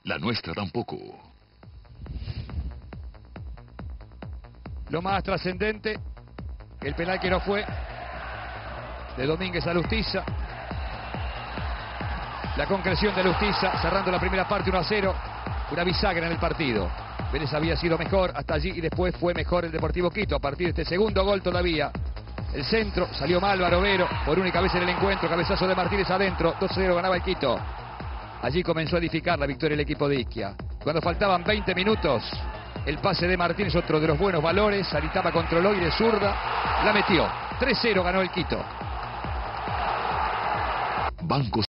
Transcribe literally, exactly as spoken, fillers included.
La nuestra tampoco. Lo más trascendente, el penal que no fue, de Domínguez a Lustiza. La concreción de Lustiza, cerrando la primera parte uno a cero. Una bisagra en el partido. Vélez había sido mejor hasta allí y después fue mejor el Deportivo Quito. A partir de este segundo gol todavía. El centro, salió mal Barovero, por única vez en el encuentro. Cabezazo de Martínez adentro, dos a cero ganaba el Quito. Allí comenzó a edificar la victoria el equipo de Isquia. Cuando faltaban veinte minutos, el pase de Martínez, otro de los buenos valores. Saritama controló y de zurda la metió. tres a cero ganó el Quito. Banco